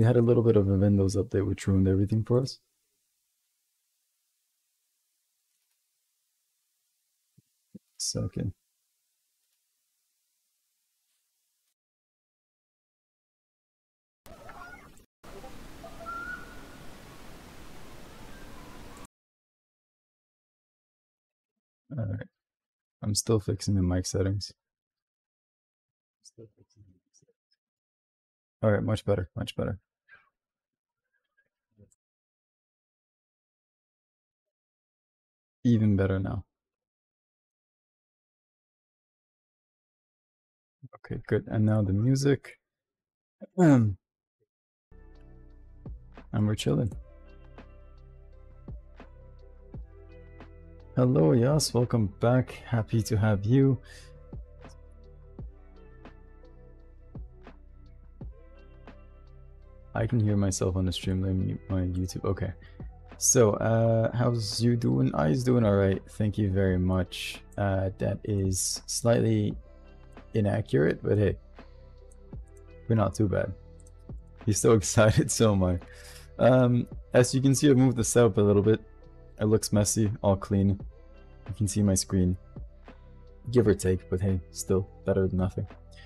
actually had a little bit of a Windows update which ruined everything for us. Second. Alright. I'm still fixing the mic settings. Alright, much better, much better. Even better now. Okay, good. And now the music. And we're chilling. Hello, Yas. Welcome back. Happy to have you. I can hear myself on the stream. Let me mute my YouTube. Okay. So, how's you doing? I's doing all right. Thank you very much. That is slightly inaccurate, but hey, we're not too bad. He's so excited, so am I. As you can see, I've moved the setup a little bit. It looks messy, all clean. You can see my screen, give or take, but hey, still better than nothing.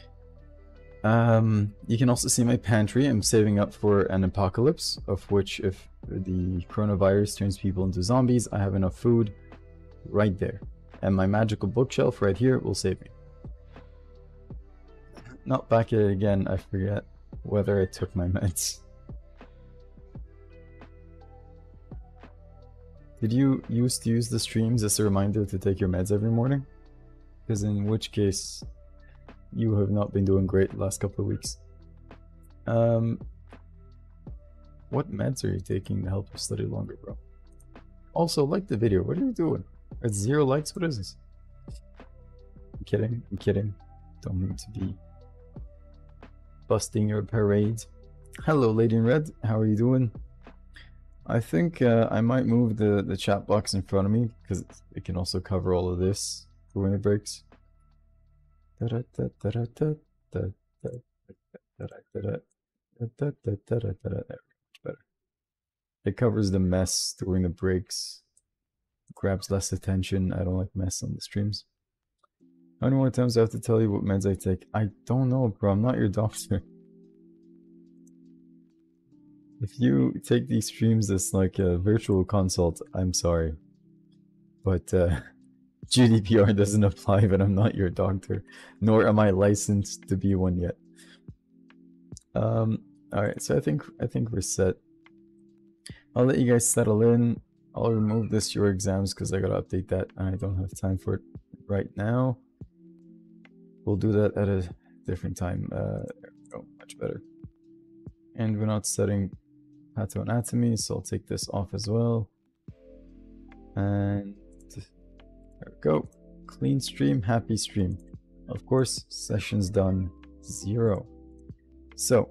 You can also see my pantry. I'm saving up for an apocalypse, of which if the coronavirus turns people into zombies, I have enough food right there. And my magical bookshelf right here will save me. Not back at it again, I forget whether I took my meds. Did you used to use the streams as a reminder to take your meds every morning? Because in which case, you have not been doing great the last couple of weeks. What meds are you taking to help you study longer, bro? Also, like the video. What are you doing? It's 0 likes? What is this? I'm kidding. I'm kidding. Don't mean to be busting your parade. Hello, Lady in Red. How are you doing? I think I might move the chat box in front of me because it can also cover all of this for when it breaks. Much better. It covers the mess during the breaks. Grabs less attention. I don't like mess on the streams. How many more times do I have to tell you what meds I take? I don't know, bro. I'm not your doctor. If you take these streams as like a virtual consult, I'm sorry. But GDPR doesn't apply, but I'm not your doctor. Nor am I licensed to be one yet. Alright, so I think we're set. I'll let you guys settle in. I'll remove this your exams because I gotta update that and I don't have time for it right now. We'll do that at a different time. There we go, much better. And we're not setting pathoanatomy, so I'll take this off as well. And there we go. Clean stream, happy stream. Of course, sessions done 0. So,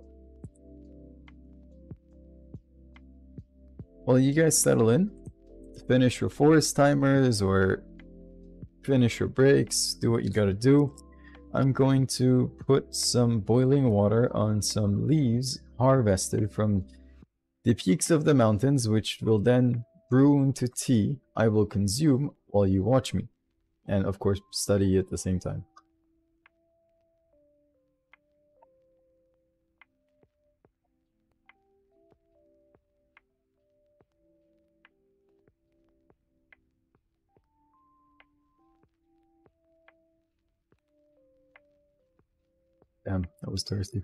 while you guys settle in, finish your forest timers or finish your breaks, do what you gotta do. I'm going to put some boiling water on some leaves harvested from the peaks of the mountains, which will then brew into tea I will consume while you watch me. And of course, study at the same time. Damn, that was thirsty.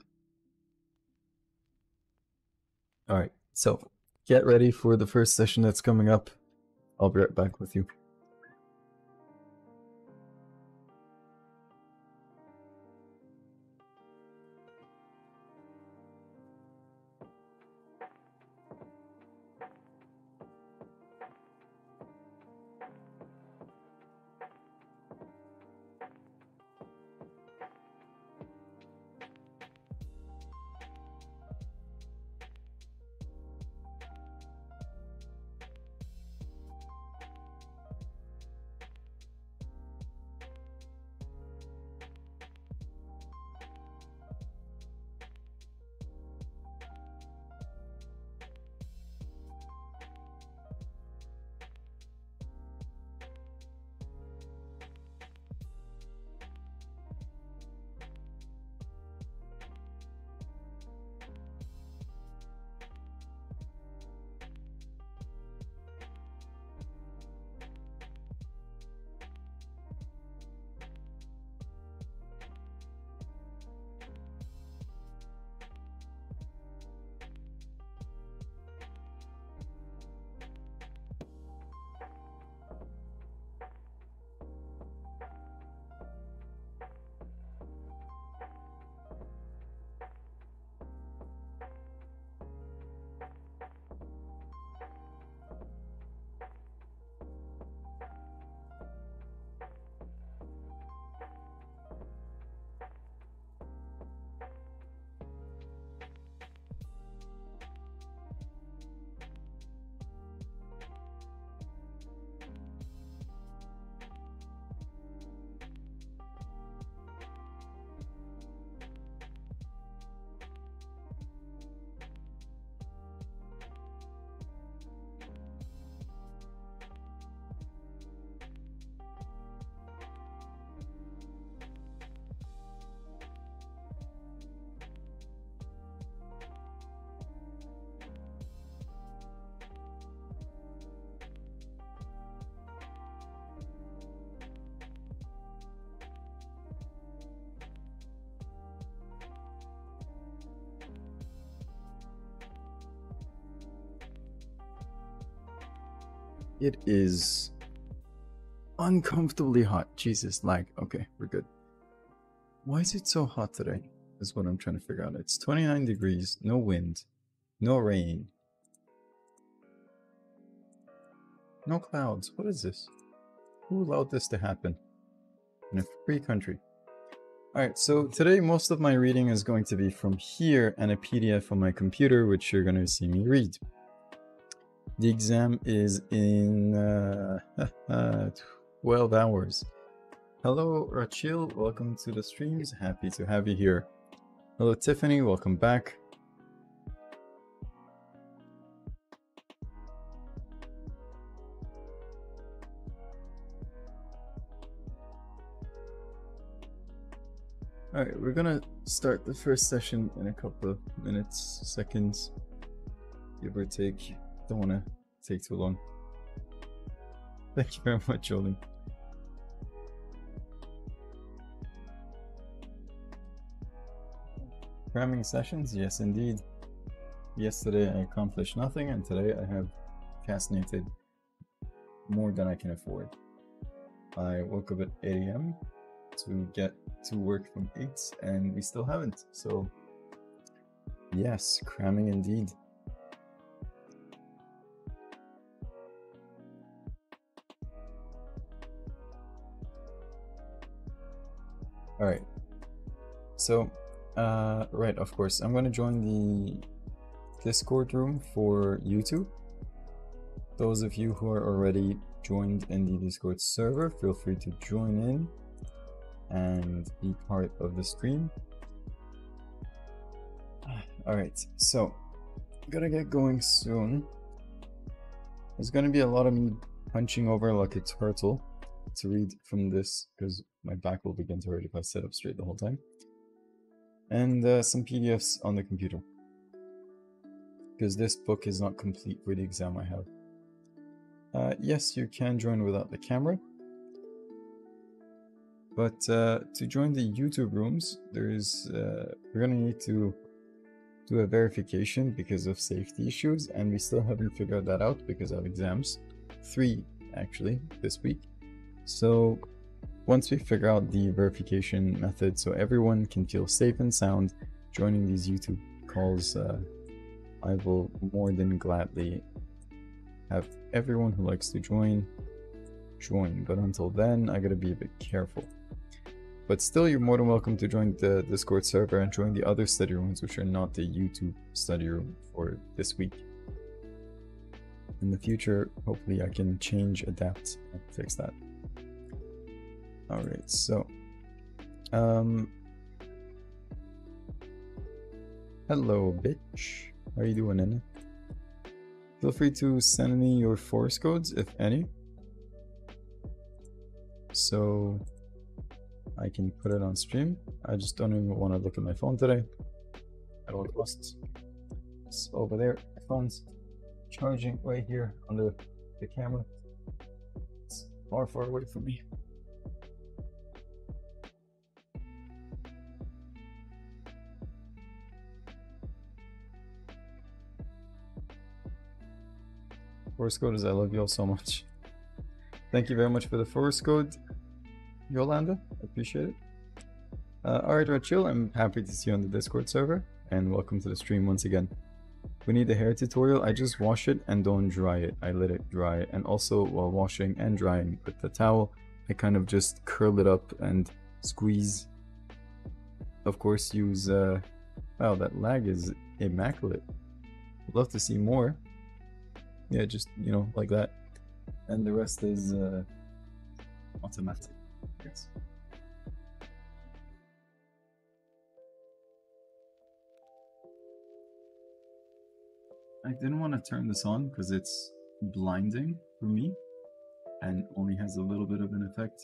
Alright, so get ready for the first session that's coming up. I'll be right back with you. It is uncomfortably hot. Jesus, lag. Okay, we're good. Why is it so hot today? Is what I'm trying to figure out. It's 29 degrees, no wind, no rain, no clouds. What is this? Who allowed this to happen in a free country? Alright, so today most of my reading is going to be from here and a PDF on my computer, which you're going to see me read. The exam is in 12 hours. Hello, Rachel. Welcome to the streams. Happy to have you here. Hello, Tiffany. Welcome back. Alright, we're gonna start the first session in a couple of minutes, seconds, give or take. Don't want to take too long. Thank you very much, Jolie. Cramming sessions? Yes, indeed. Yesterday I accomplished nothing, and today I have procrastinated more than I can afford. I woke up at 8 AM to get to work from 8, and we still haven't. So, yes, cramming indeed. Alright, so, right, of course, I'm going to join the Discord room for YouTube. Those of you who are already joined in the Discord server, feel free to join in and be part of the stream. Alright, so, gotta get going soon. There's gonna be a lot of me punching over like a turtle to read from this, because my back will begin to hurt if I sit up straight the whole time. And some PDFs on the computer, because this book is not complete for the exam I have. Yes, you can join without the camera, but to join the YouTube rooms, we're gonna need to do a verification because of safety issues, and we still haven't figured that out because I have exams, 3 actually this week. So once we figure out the verification method so everyone can feel safe and sound joining these YouTube calls, I will more than gladly have everyone who likes to join. But until then, I gotta be a bit careful. But still, you're more than welcome to join the Discord server and join the other study rooms, which are not the YouTube study room for this week. In the future, hopefully I can change, adapt, and fix that. Alright, so hello bitch, how are you doing, Nina? Feel free to send me your force codes, if any, so I can put it on stream. I just don't even want to look at my phone today at all costs. It's over there, my phone's charging right here under the camera. It's far away from me. Force code is I love you all so much. Thank you very much for the force code, Yolanda. I appreciate it. Alright, Rachel, I'm happy to see you on the Discord server, and welcome to the stream once again. We need a hair tutorial. I just wash it and don't dry it. I let it dry, and also while washing and drying with the towel, I kind of just curl it up and squeeze. Of course, use wow, that lag is immaculate. I'd love to see more. Yeah, just, you know, like that. And the rest is automatic, yes. I didn't want to turn this on because it's blinding for me and only has a little bit of an effect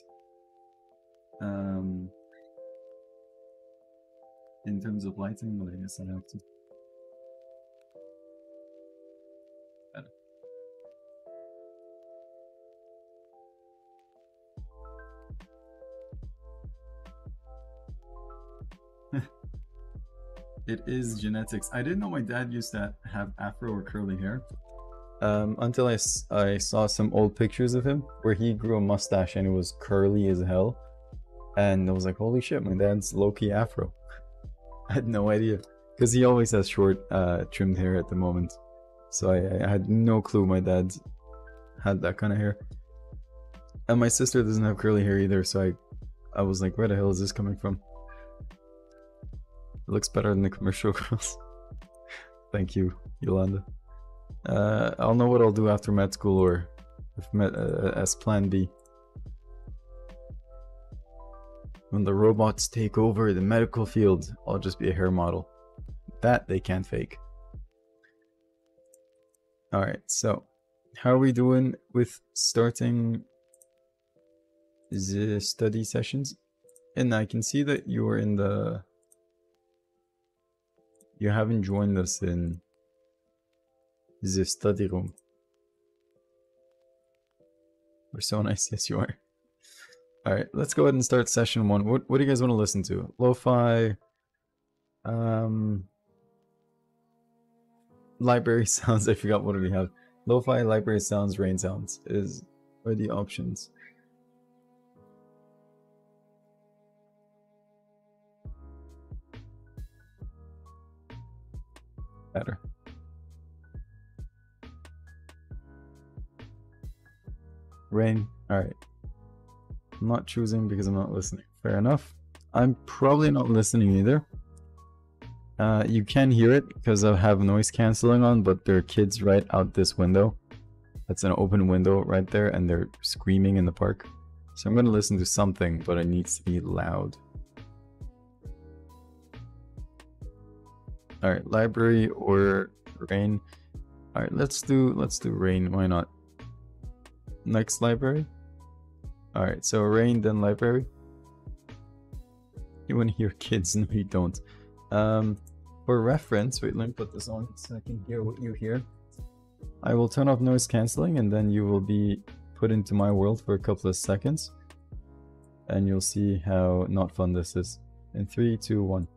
in terms of lighting, but I guess I have to. It is genetics. I didn't know my dad used to have afro or curly hair. Until I saw some old pictures of him where he grew a mustache and it was curly as hell. And I was like, holy shit, my dad's low-key afro. I had no idea. Because he always has short, trimmed hair at the moment. So I had no clue my dad had that kind of hair. And my sister doesn't have curly hair either, so I was like, where the hell is this coming from? It looks better than the commercial girls. Thank you, Yolanda. I'll know what I'll do after med school or as plan B. When the robots take over the medical field, I'll just be a hair model. That they can't fake. Alright, so how are we doing with starting the study sessions? And I can see that you are in the... You haven't joined us in the study room. We're so nice, yes you are. Alright, let's go ahead and start session 1. What do you guys want to listen to? Lo-fi, library sounds, I forgot what do we have. Lo-fi, library sounds, rain sounds are the options. Better. Rain, alright. I'm not choosing because I'm not listening. Fair enough. I'm probably not listening either. You can hear it because I have noise cancelling on, but there are kids right out this window. That's an open window right there, and they're screaming in the park. So I'm going to listen to something, but it needs to be loud. Alright, library or rain. Alright, let's do rain, why not? Next library. Alright, so rain, then library. You want to hear kids? No, you don't. For reference, wait, let me put this on so I can hear what you hear. I will turn off noise cancelling and then you will be put into my world for a couple of seconds. And you'll see how not fun this is. In 3, 2, 1.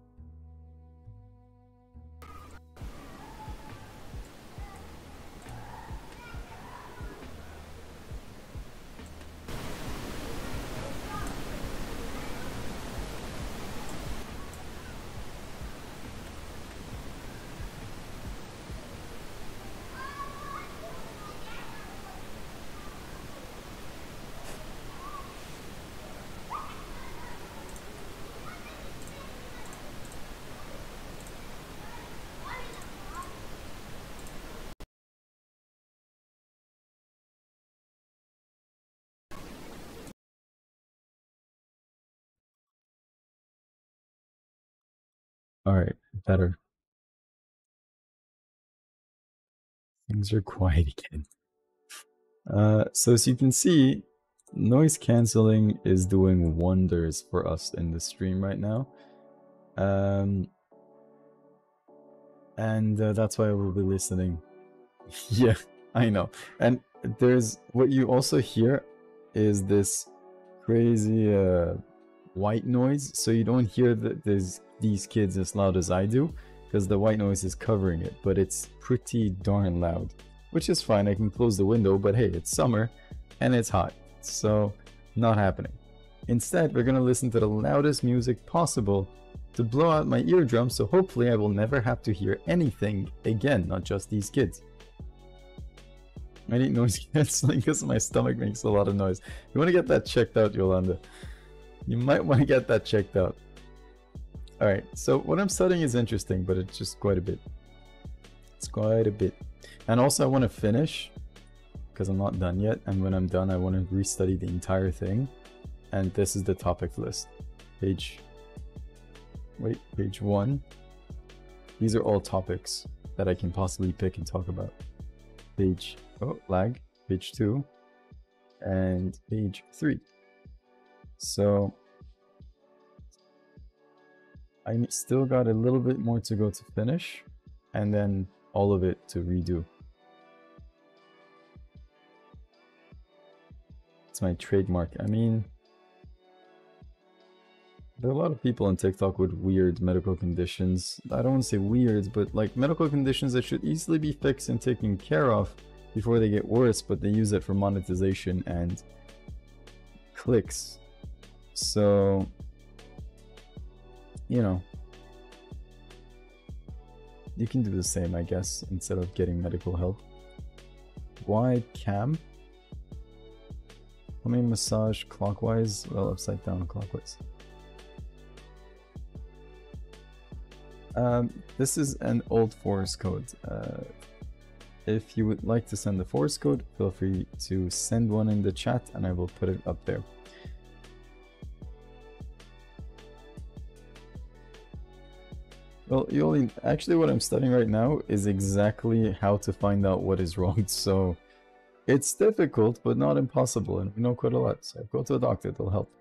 Alright, better. Things are quiet again. So as you can see, noise cancelling is doing wonders for us in the stream right now. And that's why we'll be listening. Yeah, I know. And there's what you also hear is this crazy white noise, so you don't hear these kids as loud as I do, because the white noise is covering it, but it's pretty darn loud, which is fine. I can close the window, but hey, it's summer and it's hot, so not happening. Instead, we're gonna listen to the loudest music possible to blow out my eardrums, so hopefully I will never have to hear anything again, not just these kids. I need noise cancelling because my stomach makes a lot of noise. You want to get that checked out, Yolanda? You might want to get that checked out. Alright, so what I'm studying is interesting, but it's just quite a bit. It's quite a bit. And also I want to finish, because I'm not done yet, and when I'm done I want to restudy the entire thing. And this is the topic list. Page 1. These are all topics that I can possibly pick and talk about. Page 2, and page 3. So I still got a little bit more to go to finish, and then all of it to redo. It's my trademark. I mean, there are a lot of people on TikTok with weird medical conditions. I don't want to say weird, but like medical conditions that should easily be fixed and taken care of, before they get worse, but they use it for monetization and clicks. So, you know, you can do the same, I guess, instead of getting medical help. Why cam? Let me massage clockwise, well, upside down clockwise. This is an old force code. If you would like to send the force code, feel free to send one in the chat and I will put it up there. Well, Yoli, actually what I'm studying right now is exactly how to find out what is wrong. So it's difficult, but not impossible, and we know quite a lot. So go to a doctor, they'll help.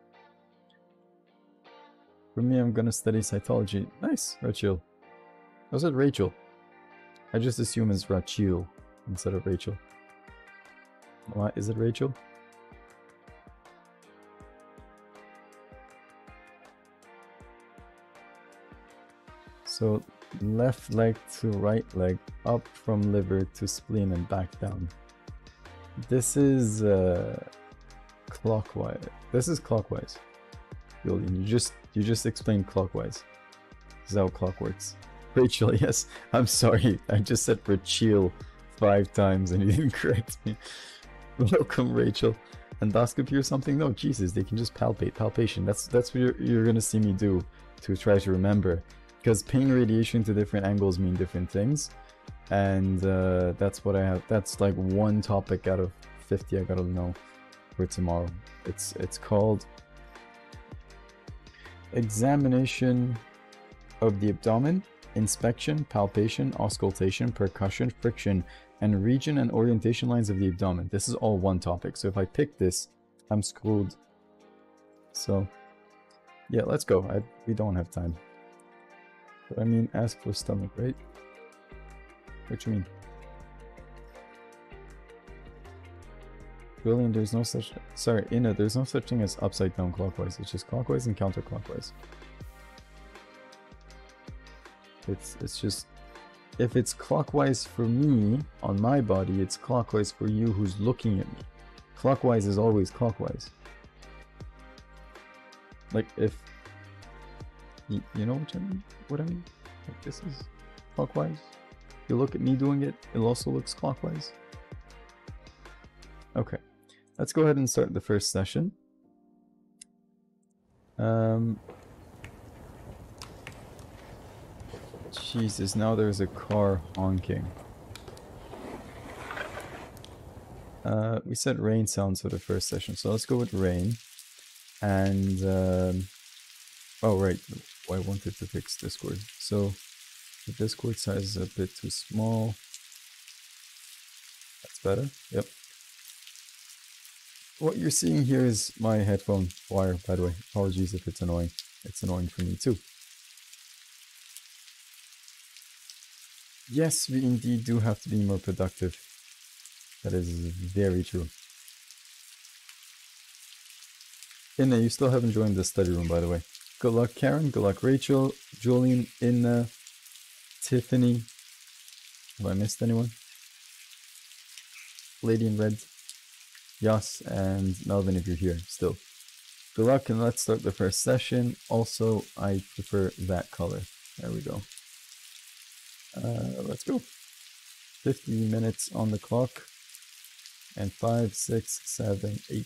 For me, I'm gonna study cytology. Nice, Rachel. Was it Rachel? I just assume it's Rachel instead of Rachel. Why is it Rachel? So left leg to right leg, up from liver to spleen and back down. This is clockwise. This is clockwise. You just explained clockwise. This is how clock works. Rachel, yes. I'm sorry. I just said Rachel 5 times and you didn't correct me. Welcome, Rachel. Endoscopy or something? No, Jesus, they can just palpate. Palpation. That's what you're gonna see me do to try to remember. Because pain radiation to different angles mean different things. And that's what I have. That's like one topic out of 50 I gotta know for tomorrow. It's called examination of the abdomen, inspection, palpation, auscultation, percussion, friction, and region and orientation lines of the abdomen. This is all one topic. So if I pick this, I'm screwed. So yeah, let's go. We don't have time. But I mean, ask for stomach, right? What you mean? Brilliant, there's no such... Sorry, Ina, there's no such thing as upside down clockwise. It's just clockwise and counterclockwise. It's just... If it's clockwise for me, on my body, it's clockwise for you who's looking at me. Clockwise is always clockwise. Like, if... You know what I mean? Like, this is clockwise. You look at me doing it, it also looks clockwise. Okay, let's go ahead and start the first session. Jesus, now there's a car honking. We said rain sounds for the first session, so let's go with rain. And, oh right, I wanted to fix Discord. So, the Discord size is a bit too small. That's better, yep. What you're seeing here is my headphone wire, by the way. Apologies if it's annoying. It's annoying for me too. Yes, we indeed do have to be more productive. That is very true. Inna, you still haven't joined the study room, by the way. Good luck, Karen. Good luck, Rachel, Julian, Inna, Tiffany. Have I missed anyone? Lady in red. Yas and Melvin if you're here still. Good luck and let's start the first session. Also, I prefer that color. There we go. Let's go. 50 minutes on the clock. And 5, 6, 7, 8.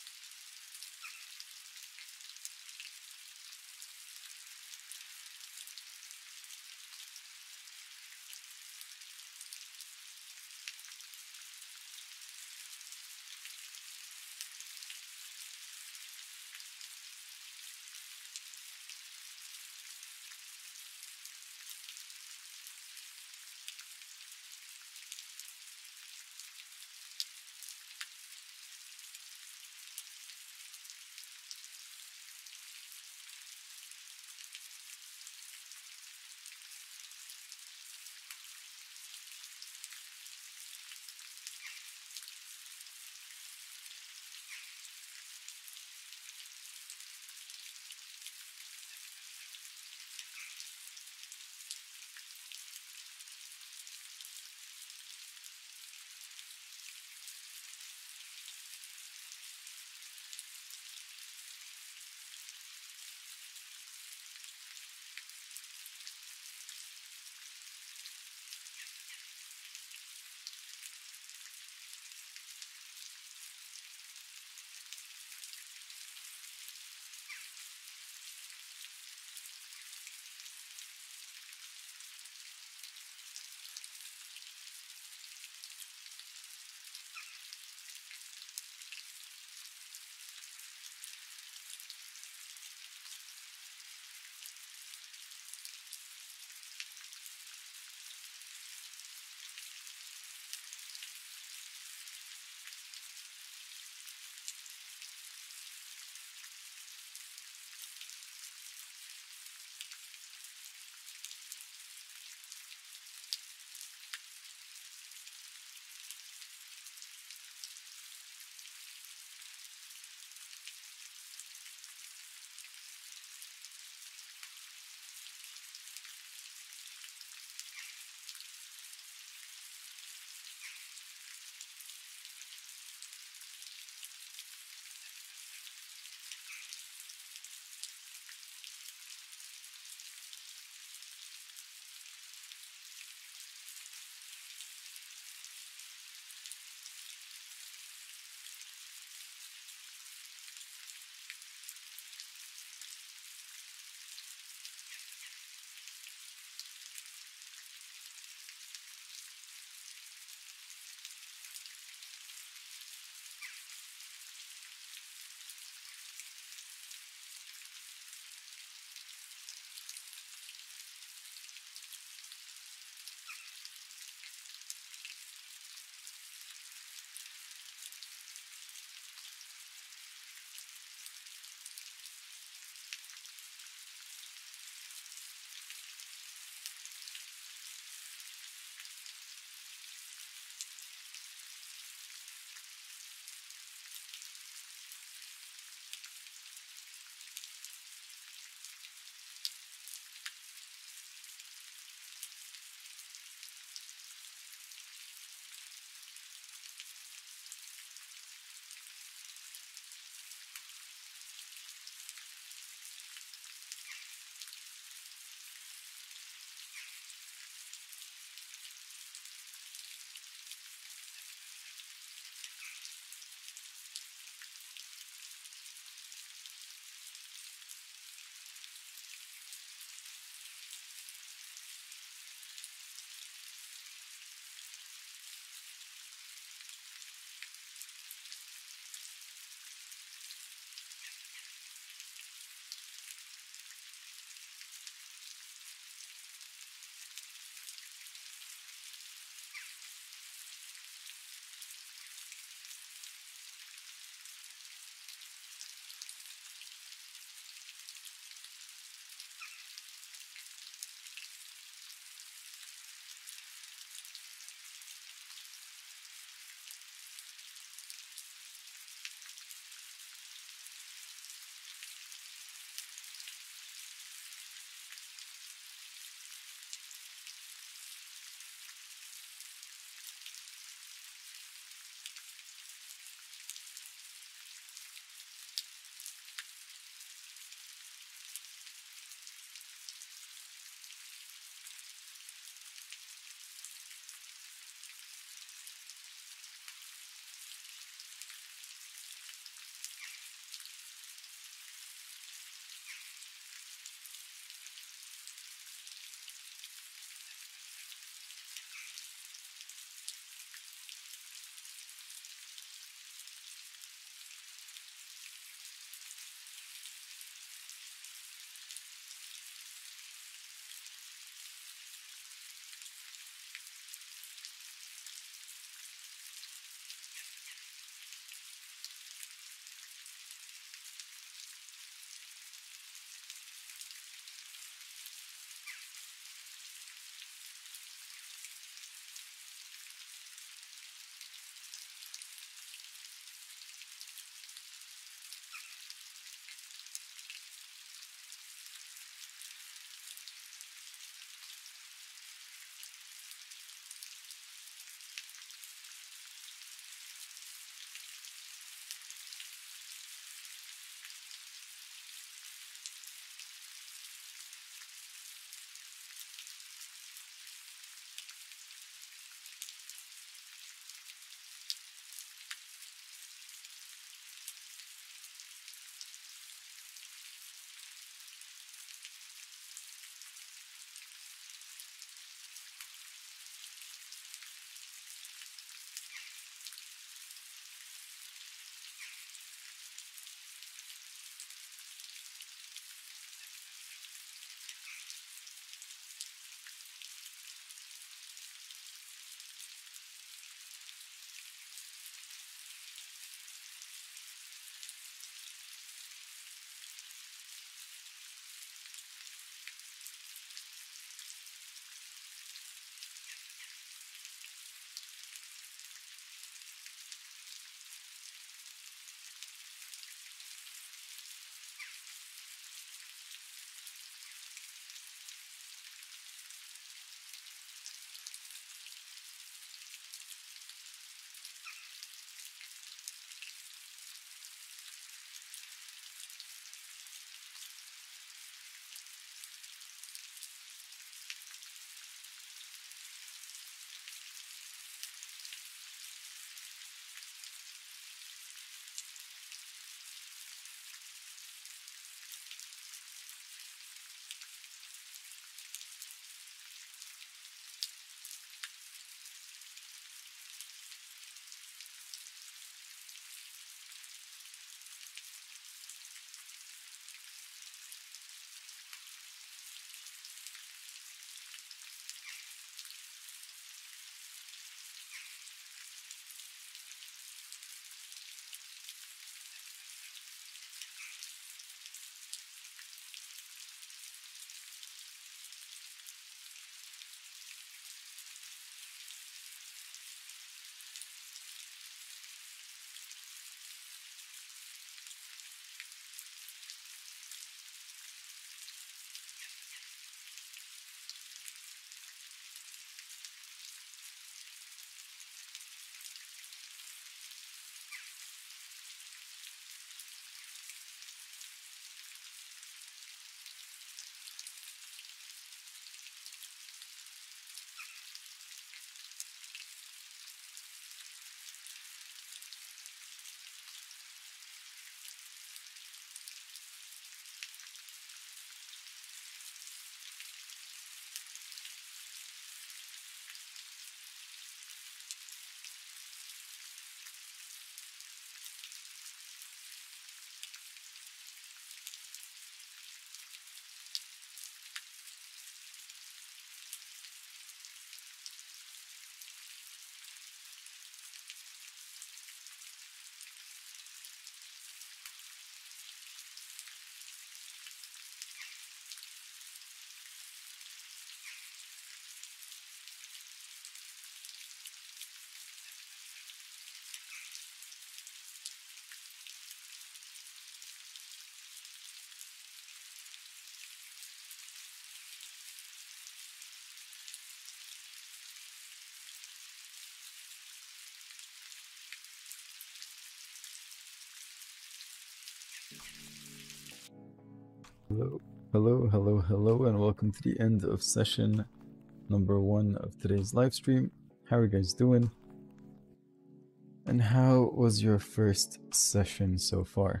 Hello, hello, hello, and welcome to the end of session number 1 of today's live stream. How are you guys doing? And how was your first session so far?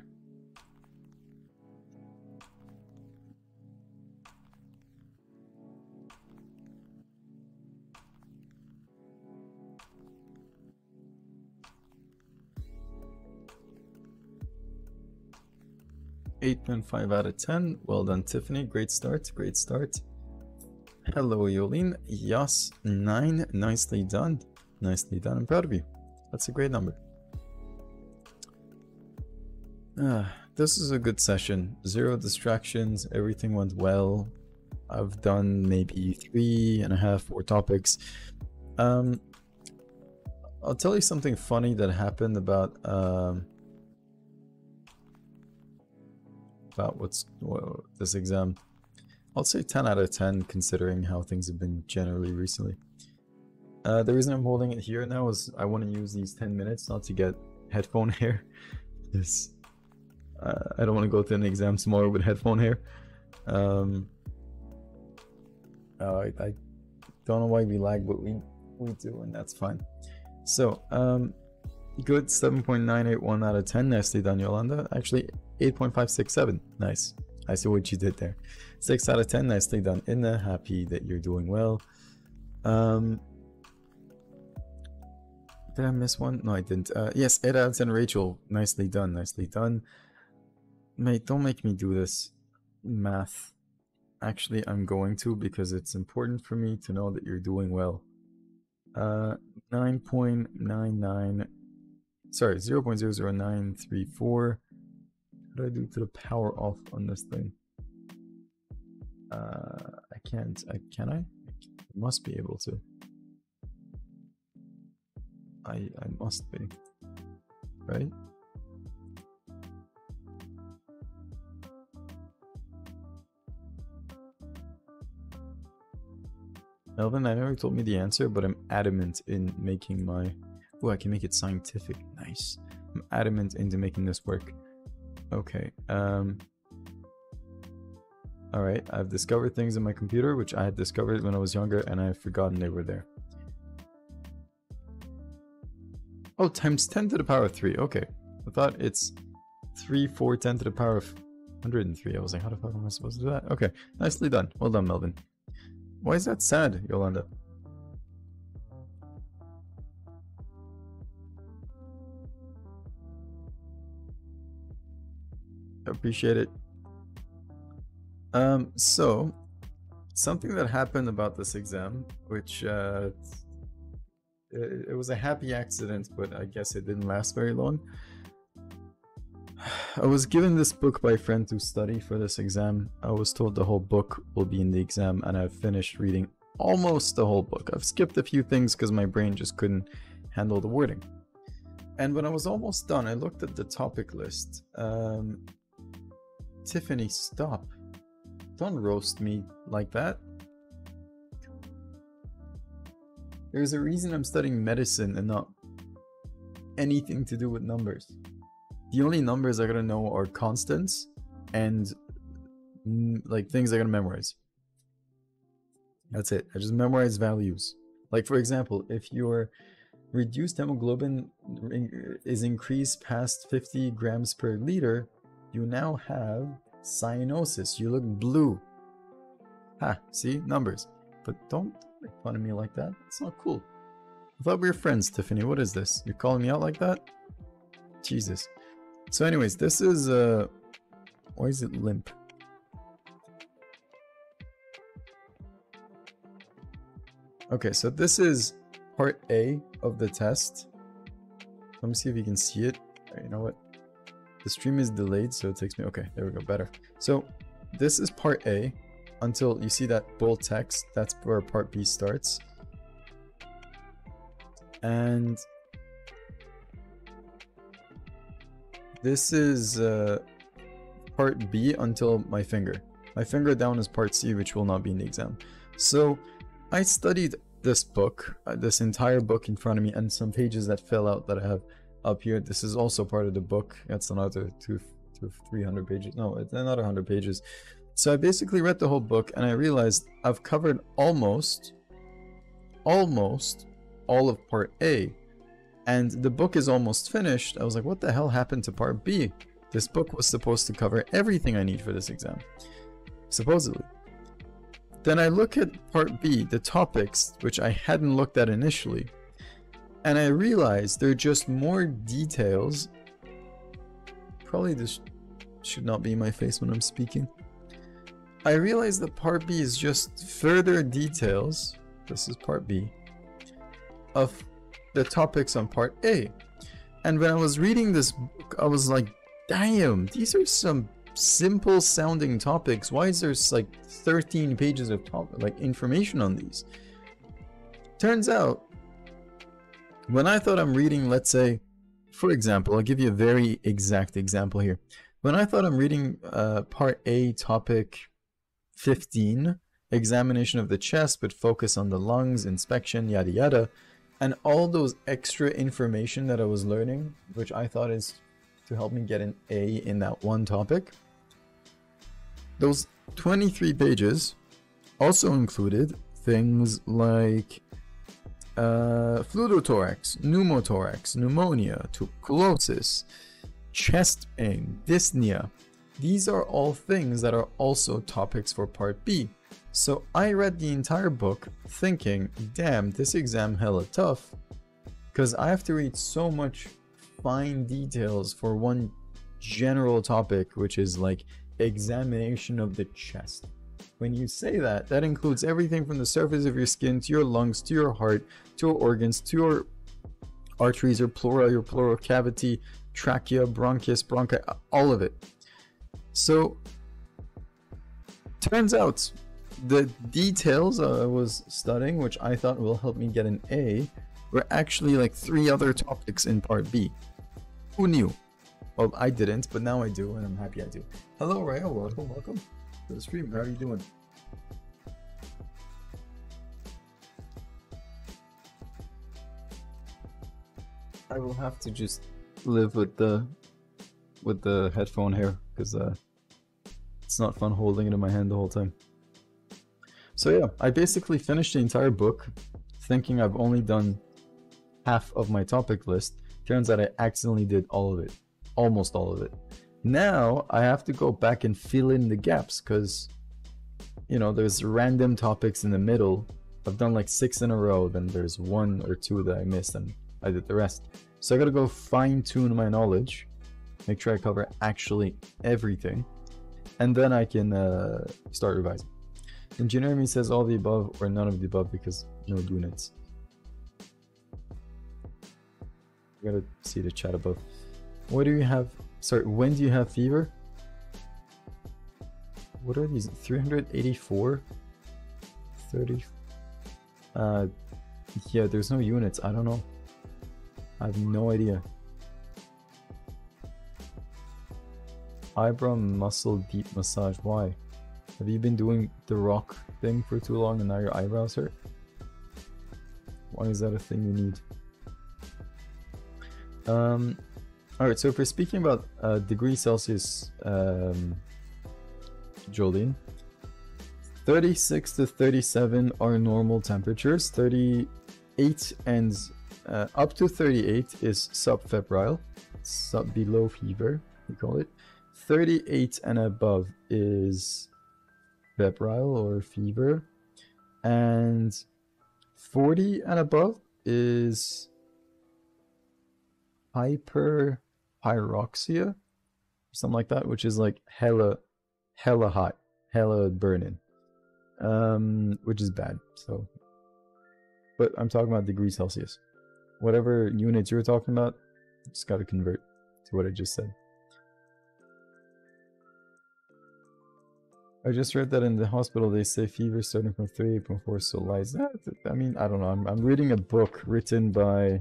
.5 out of 10. Well done, Tiffany. Great start. Great start. Hello, Yolene. Yas 9. Nicely done. Nicely done. I'm proud of you. That's a great number. This is a good session. 0 distractions. Everything went well. I've done maybe 3.5, 4 topics. I'll tell you something funny that happened about this exam. I'll say 10 out of 10 considering how things have been generally recently. The reason I'm holding it here now is I want to use these 10 minutes not to get headphone hair. This I don't want to go to an exam tomorrow with headphone hair. I don't know why we lag, but we do, and that's fine. So good. 7.981 out of 10. Nicely done, Yolanda. Actually 8.567. Nice. I see what you did there. 6 out of 10. Nicely done, Inna. Happy that you're doing well. Did I miss one? No, I didn't. Yes, 8 out of 10, Rachel. Nicely done. Nicely done. Mate, don't make me do this math. Actually, I'm going to, because it's important for me to know that you're doing well. 9.99. Sorry, 0.00934. What do I do to the power off on this thing? I can't. Can I? I must be able to. I must be. Right? Melvin, I know you told me the answer, but I'm adamant in making my... Oh, I can make it scientific. Nice. I'm adamant into making this work. Okay. Alright, I've discovered things in my computer, which I had discovered when I was younger, and I've forgotten they were there. Oh, times 10 to the power of 3. Okay. I thought it's 3, 4, 10 to the power of 103. I was like, how the fuck am I supposed to do that? Okay. Nicely done. Well done, Melvin. Why is that sad, Yolanda? I appreciate it. So something that happened about this exam, which it was a happy accident, but I guess it didn't last very long. I was given this book by a friend to study for this exam. I was told the whole book will be in the exam, and I've finished reading almost the whole book. I've skipped a few things because my brain just couldn't handle the wording. And when I was almost done, I looked at the topic list. Tiffany, stop. Don't roast me like that. There's a reason I'm studying medicine and not anything to do with numbers. The only numbers I gotta know are constants and like things I gotta memorize. That's it. I just memorize values. Like, for example, if your reduced hemoglobin is increased past 50 grams per liter, you now have cyanosis. You look blue. Ha, see? Numbers. But don't make fun of me like that. It's not cool. I thought we were friends, Tiffany. What is this? You're calling me out like that? Jesus. So anyways, this is why is it limp? Okay, so this is part A of the test. Let me see if you can see it. You know what? The stream is delayed, so it takes me... Okay, there we go, better. So this is part A until you see that bold text. That's where part B starts. And this is part B until my finger. My finger down is part C, which will not be in the exam. So I studied this book, this entire book in front of me, and some pages that fell out that I have up here. This is also part of the book. That's another 300 pages. No, it's another 100 pages. So I basically read the whole book and I realized I've covered almost all of part A, and the book is almost finished. I was like, what the hell happened to part B? This book was supposed to cover everything I need for this exam, supposedly. Then I look at part B, the topics, which I hadn't looked at initially, and I realized there are just more details. Probably this should not be in my face when I'm speaking. I realized that part B is just further details. This is part B of the topics on part A. And when I was reading this book, I was like, damn, these are some simple sounding topics. Why is there like 13 pages of information on these? Turns out, when I thought I'm reading, let's say, for example, I'll give you a very exact example here. When I thought I'm reading part A, topic 15, examination of the chest, but focus on the lungs, inspection, yada yada, and all those extra information that I was learning, which I thought is to help me get an A in that one topic, those 23 pages also included things like pneumothorax, pneumothorax, pneumonia, tuberculosis, chest pain, dyspnea. These are all things that are also topics for part B. So I read the entire book thinking, damn, this exam hella tough, because I have to read so much fine details for one general topic, which is like examination of the chest. When you say that, that includes everything from the surface of your skin to your lungs, to your heart, to your organs, to your arteries, your pleura, your pleural cavity, trachea, bronchus, bronchi, all of it. So, turns out the details I was studying, which I thought will help me get an A, were actually like 3 other topics in part B. Who knew? Well, I didn't, but now I do, and I'm happy I do. Hello, Raya, welcome to the stream. How are you doing? I will have to just live with the headphone here, because it's not fun holding it in my hand the whole time. So yeah, I basically finished the entire book thinking I've only done half of my topic list. Turns out I accidentally did all of it, almost all of it. Now I have to go back and fill in the gaps, because you know, there's random topics in the middle. I've done like 6 in a row, then there's 1 or 2 that I missed and I did the rest. So I gotta go fine tune my knowledge, make sure I cover actually everything, and then I can start revising. And Jeremy says all the above or none of the above because no units. I gotta see the chat above. What do you have? Sorry, when do you have fever? What are these? 384? 30? Yeah, there's no units. I don't know. I have no idea. Eyebrow muscle deep massage. Why? Have you been doing the rock thing for too long and now your eyebrows hurt? Why is that a thing you need? Alright, so if we're speaking about degrees Celsius, Jolene, 36 to 37 are normal temperatures. 38 and up to 38 is subfebrile, below fever, we call it. 38 and above is febrile or fever, and 40 and above is hyperpyroxia, something like that, which is like hella hot, hella burning, which is bad. So, but I'm talking about degrees Celsius. Whatever units you're talking about, just gotta convert to what I just said. I just read that in the hospital they say fever starting from 38.4, so lies. I mean, I don't know. I'm reading a book written by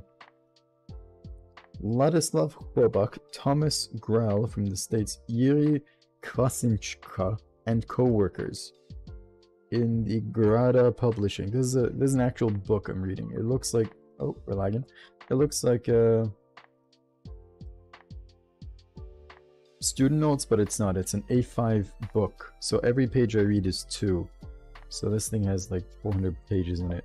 Ladislav Chobak, Thomas Grau from the States, Yuri Kwasinchka, and co-workers in the Grada Publishing. This is an actual book I'm reading. It looks like, oh, we're lagging. It looks like student notes, but it's not. It's an A5 book. So every page I read is 2. So this thing has like 400 pages in it.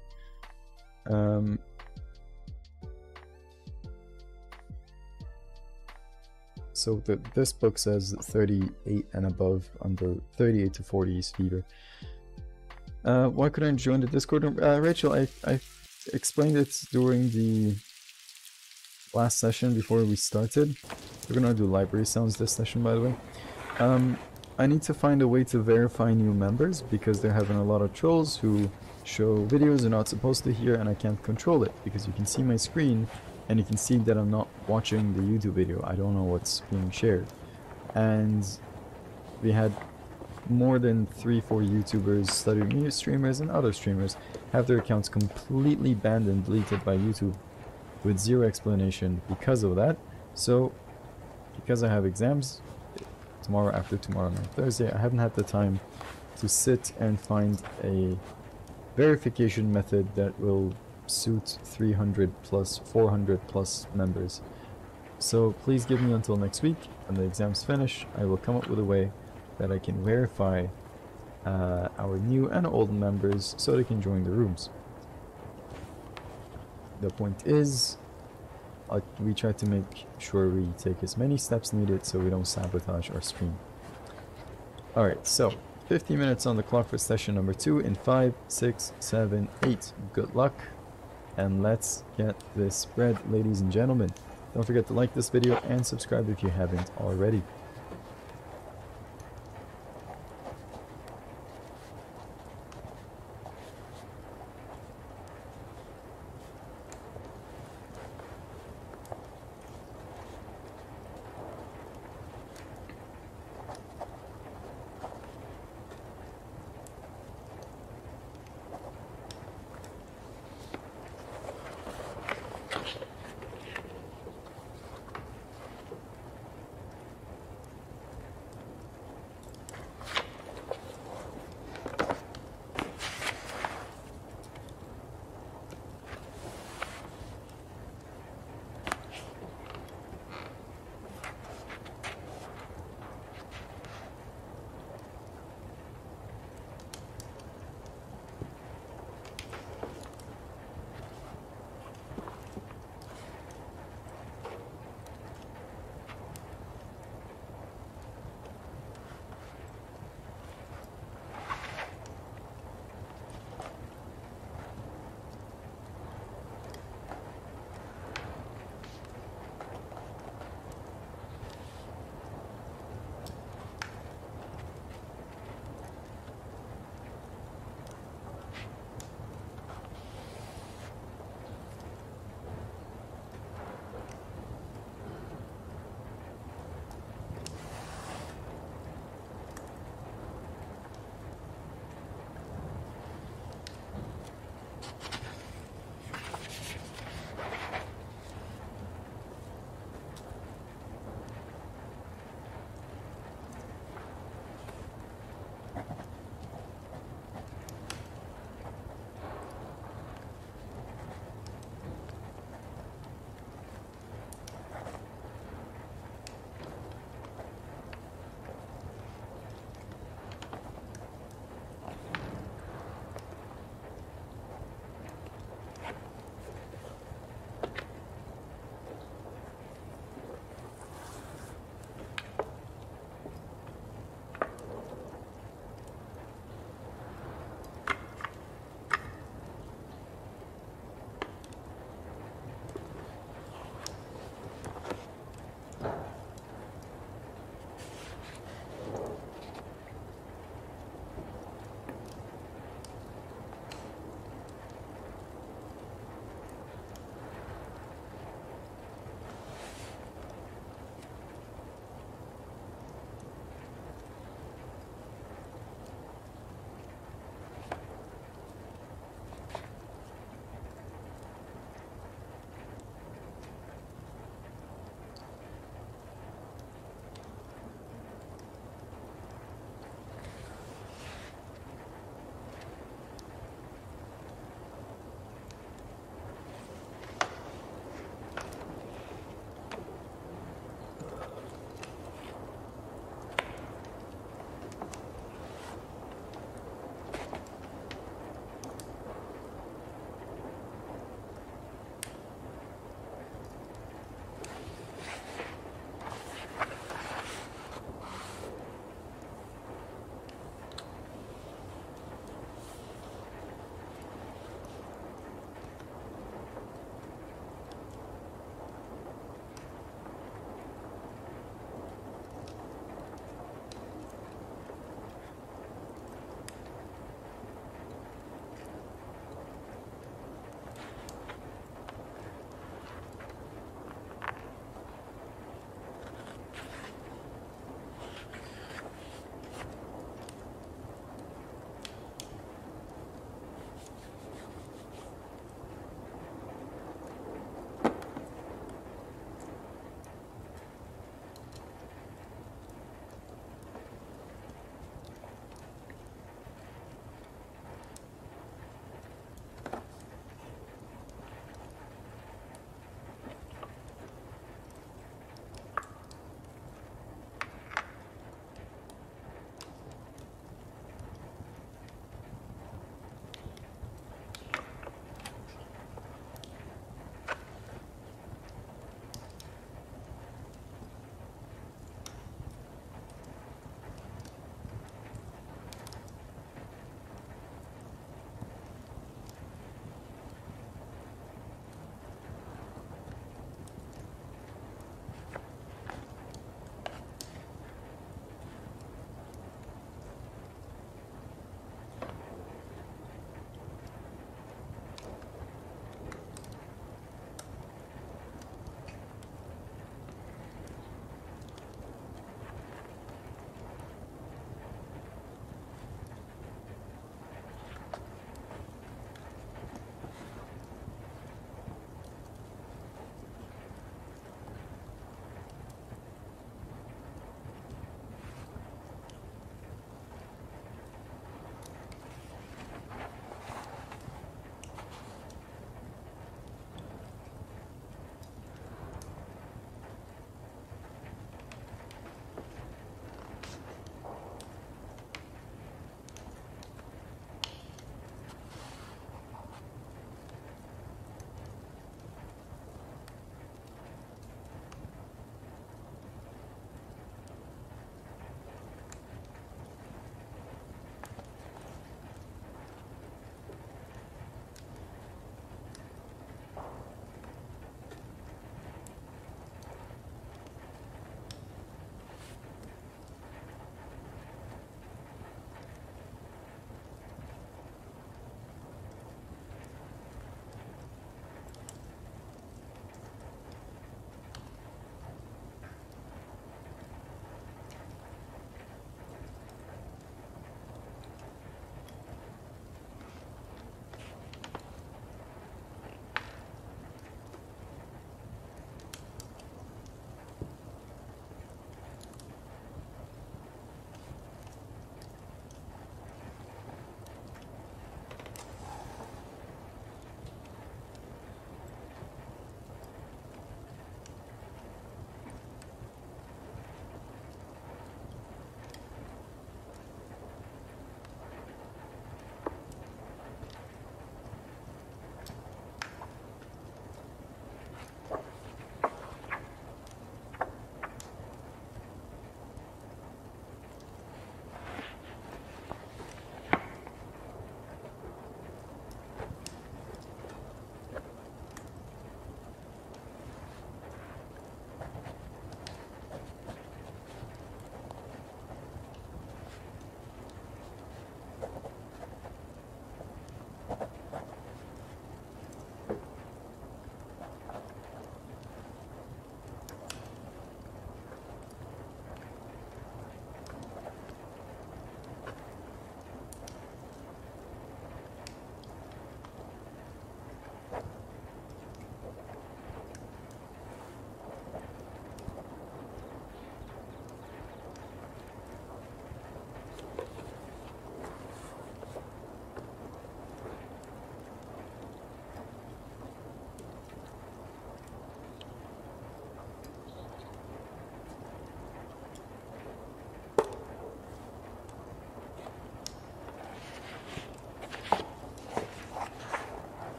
So this book says 38 and above, under 38 to 40 is fever. Why couldn't I join the Discord? Rachel, I explained it during the last session before we started. We're gonna do library sounds this session, by the way. I need to find a way to verify new members because they're having a lot of trolls who show videos they're not supposed to hear, and I can't control it because you can see my screen and you can see that I'm not watching the YouTube video. I don't know what's being shared. And we had more than 3-4 YouTubers, study music streamers, and other streamers have their accounts completely banned and deleted by YouTube with zero explanation because of that. So, because I have exams tomorrow, after tomorrow, and on Thursday, I haven't had the time to sit and find a verification method that will suit 300 plus 400 plus members. So please give me until next week. When the exams finish, I will come up with a way that I can verify our new and old members so they can join the rooms. The point is, we try to make sure we take as many steps needed so we don't sabotage our stream. Alright, so 15 minutes on the clock for session number 2 in 5, 6, 7, 8. Good luck, and let's get this spread, ladies and gentlemen. Don't forget to like this video and subscribe if you haven't already.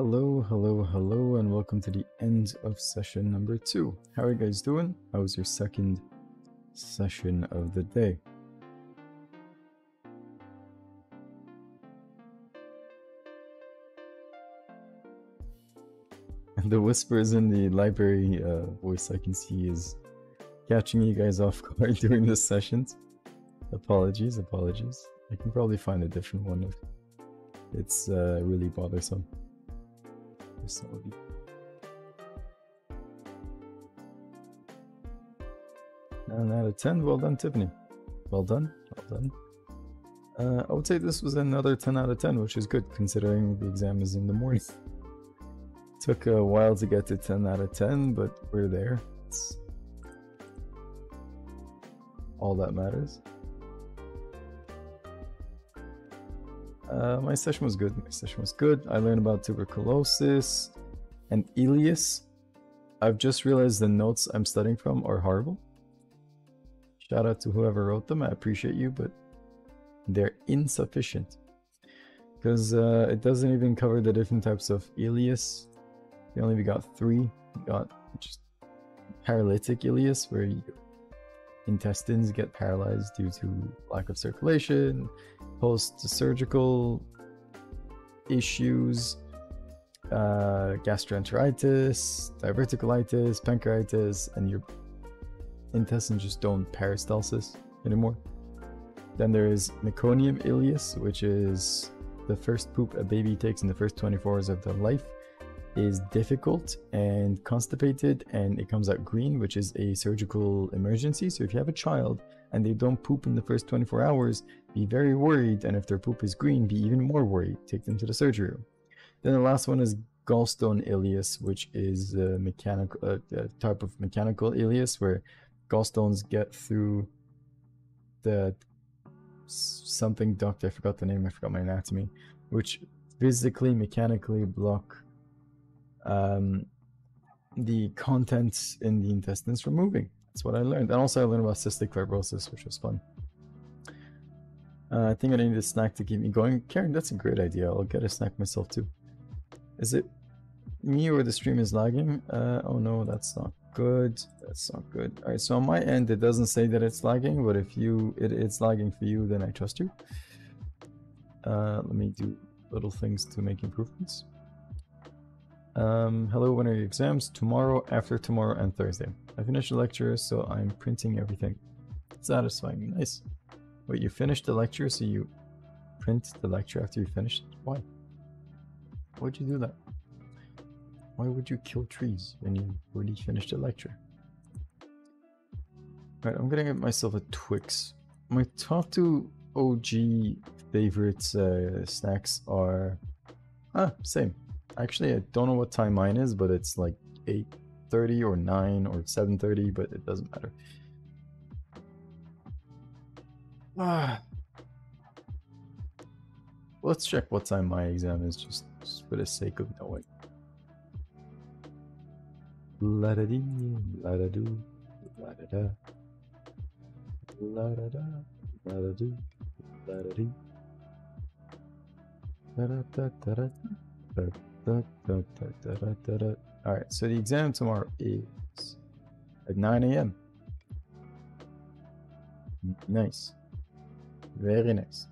Hello, hello, hello, and welcome to the end of session number 2. How are you guys doing? How was your second session of the day? The whispers in the library voice I can see is catching you guys off guard during the sessions. Apologies. I can probably find a different one if it's really bothersome for some of you. 9 out of 10. Well done, Tiffany. Well done. I would say this was another 10 out of 10, which is good considering the exam is in the morning. Took a while to get to 10 out of 10, but we're there. It's all that matters. My session was good. I learned about tuberculosis and ileus. I've just realized the notes I'm studying from are horrible. Shout out to whoever wrote them. I appreciate you, but they're insufficient. Because it doesn't even cover the different types of ileus. We only got 3. We got just paralytic ileus, where your intestines get paralyzed due to lack of circulation, post-surgical issues, gastroenteritis, diverticulitis, pancreatitis, and your intestines just don't peristalsis anymore. Then there is meconium ileus, which is the first poop a baby takes in the first 24 hours of their life, is difficult and constipated, and it comes out green, which is a surgical emergency. So if you have a child and they don't poop in the first 24 hours, be very worried, and if their poop is green, be even more worried. Take them to the surgery room. Then the last one is gallstone ileus, which is a mechanical type of mechanical ileus, where gallstones get through the something duct, I forgot the name, I forgot my anatomy, which physically, mechanically block the contents in the intestines from moving. That's what I learned. And also I learned about cystic fibrosis, which was fun. I think I need a snack to keep me going. Karen, that's a great idea. I'll get a snack myself too. Is it me or the stream is lagging? Oh no, that's not good. That's not good. Alright, so on my end it doesn't say that it's lagging, but if it's lagging for you, then I trust you. Let me do little things to make improvements. Hello, when are your exams? Tomorrow, after tomorrow, and Thursday. I finished the lecture, so I'm printing everything. Satisfying. Nice. Wait, you finished the lecture, so you print the lecture after you finished it? Why? Why'd you do that? Why would you kill trees when you already finished a lecture? Alright, I'm gonna get myself a Twix. My top 2 OG favorite snacks are... same. Actually, I don't know what time mine is, but it's like 8:30 or 9 or 7:30, but it doesn't matter. Let's check what time my exam is, just for the sake of knowing. La-da-dee, la-da-doo, la-da-da. La-da-da, la-da-doo, la-da-dee. La-da-da-da-da. Alright, so the exam tomorrow is at 9 AM. Nice. Very nice.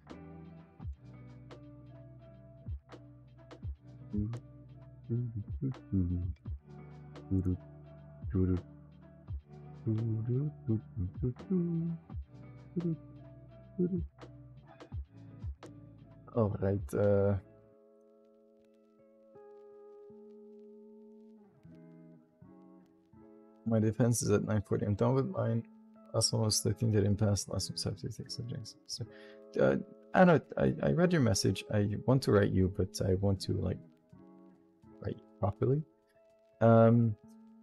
Alright, my defense is at 9:40. I'm done with mine. Last one was 13, didn't pass. Last one was 56 subjects. So, Anna, I read your message. I want to write you, but I want to like write properly. And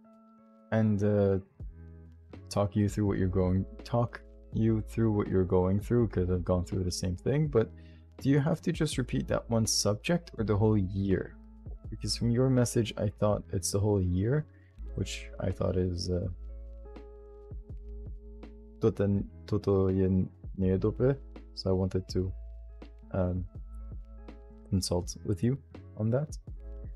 talk you through what you're going through, because I've gone through the same thing. But do you have to just repeat that one subject or the whole year? Because from your message, I thought it's the whole year, which I thought is so I wanted to consult with you on that.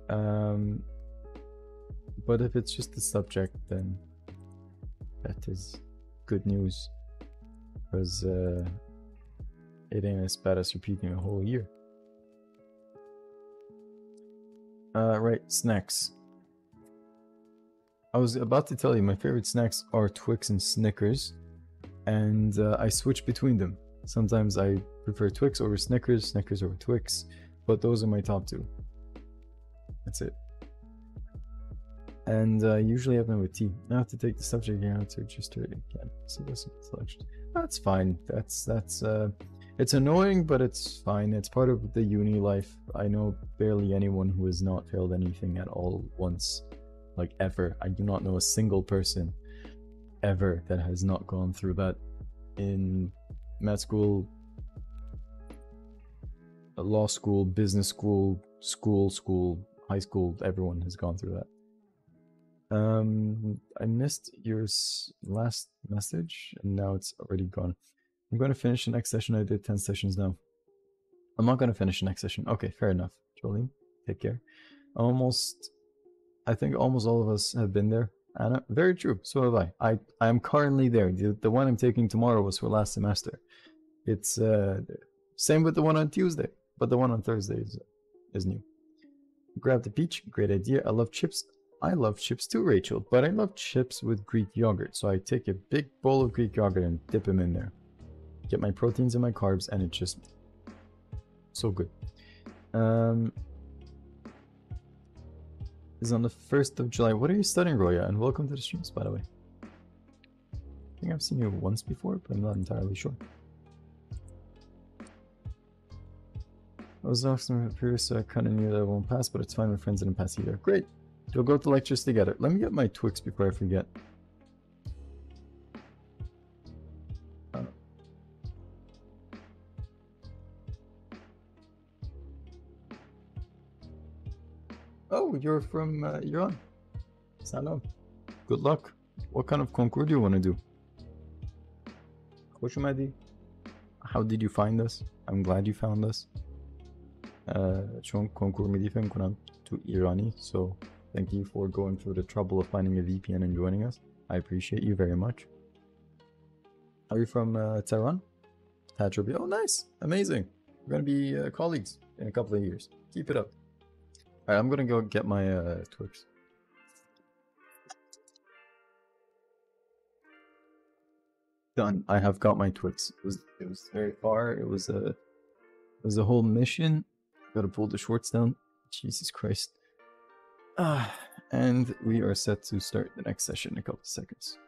But if it's just the subject, then that is good news, because it ain't as bad as repeating a whole year. Right, snacks. I was about to tell you my favorite snacks are Twix and Snickers, and I switch between them. Sometimes I prefer Twix over Snickers, Snickers over Twix, but those are my top two. That's it. And I usually have them with tea. I have to take the subject answer just to again. So this selection. That's fine. That's it's annoying, but it's fine. It's part of the uni life. I know barely anyone who has not failed anything at all once, like ever. I do not know a single person ever that has not gone through that in med school, law school, business school, school, high school. Everyone has gone through that. I missed your last message and now it's already gone. I'm going to finish the next session. I did 10 sessions now. I'm not going to finish the next session. Okay, fair enough. Jolene, take care. I think almost all of us have been there. Anna, very true. So have I. I am currently there. The one I'm taking tomorrow was for last semester. It's same with the one on Tuesday, but the one on Thursday is new. Grab the peach. Great idea. I love chips. I love chips too, Rachel, but I love chips with Greek yogurt. So I take a big bowl of Greek yogurt and dip them in there. Get my proteins and my carbs, and it's just so good. Is on the 1st of July. What are you studying, Roya? And welcome to the streams, by the way. I think I've seen you once before, but I'm not entirely sure. I was off some previous, so I kind of knew that I won't pass, but it's fine. My friends didn't pass either. Great. We'll go to lectures together. Let me get my Twix before I forget. Oh, you're from Iran. Salam. Good luck. What kind of concours do you want to do? Khosh oumadi. How did you find us? I'm glad you found us. چون کنکور میدی فکر کنم تو ایرانی, so thank you for going through the trouble of finding a VPN and joining us. I appreciate you very much. Are you from Tehran? Tajobi. Oh, nice. Amazing. We're going to be colleagues in a couple of years. Keep it up. Alright, I'm going to go get my Twix. Done. I have got my Twix. It was very far. It was a whole mission. Gotta pull the shorts down. Jesus Christ. And we are set to start the next session in a couple of seconds.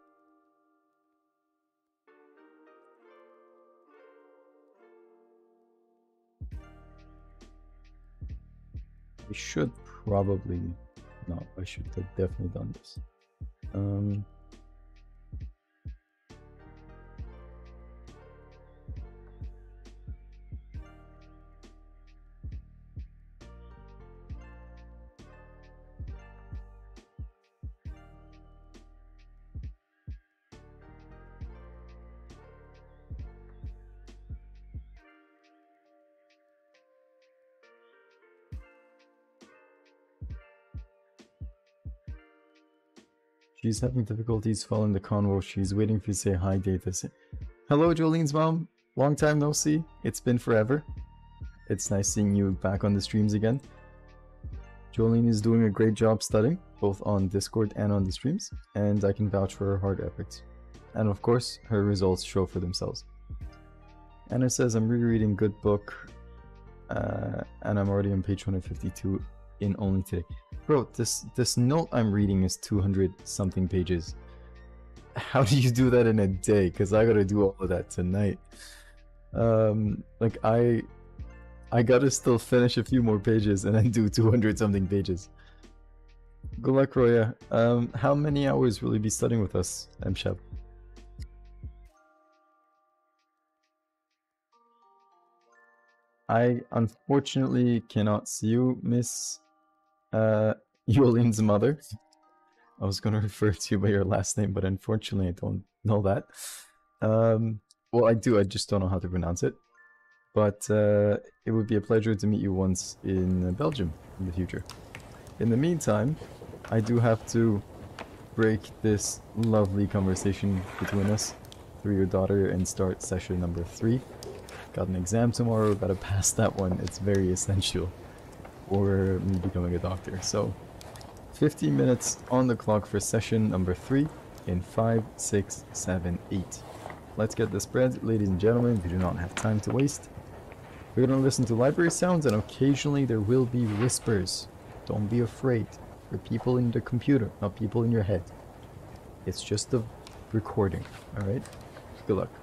We should probably... No, I should have definitely done this. She's having difficulties following the convo. She's waiting for you to say hi, Datis. Hello, Jolene's mom. Long time no see. It's been forever. It's nice seeing you back on the streams again. Jolene is doing a great job studying, both on Discord and on the streams, and I can vouch for her hard efforts. And of course, her results show for themselves. Anna says, I'm rereading good book, and I'm already on page 152 in only today. Bro, this note I'm reading is 200 something pages. How do you do that in a day? Because I gotta do all of that tonight. Like I gotta still finish a few more pages and then do 200 something pages. Good luck, Roya. How many hours will you be studying with us, Mshab? I unfortunately cannot see you, Miss Yolin's mother. I was going to refer to you by your last name, but unfortunately I don't know that. Well, I do, I just don't know how to pronounce it. But it would be a pleasure to meet you once in Belgium in the future. In the meantime, I do have to break this lovely conversation between us through your daughter and start session number 3. Got an exam tomorrow, gotta pass that one. It's very essential for me becoming a doctor. So 15 minutes on the clock for session number 3 in 5, 6, 7, 8. Let's get this spread, ladies and gentlemen. We do not have time to waste. We're gonna listen to library sounds, and occasionally there will be whispers. Don't be afraid. They're people in the computer, not people in your head. It's just a recording, alright? Good luck.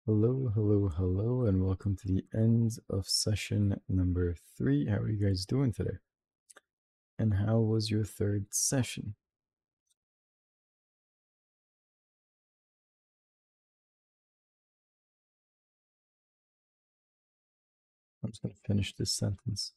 Hello, hello, hello, and welcome to the end of session number 3. How are you guys doing today? And how was your third session? I'm just going to finish this sentence.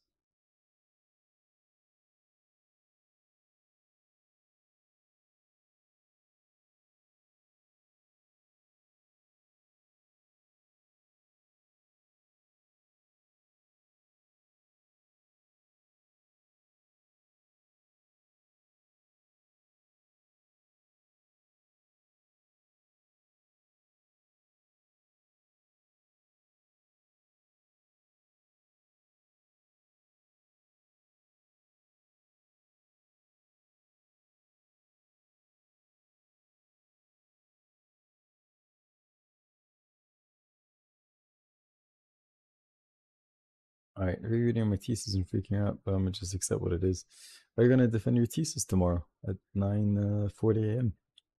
All right, rereading my thesis and freaking out, but I'm going to just accept what it is. Are you going to defend your thesis tomorrow at 9:40 a.m.?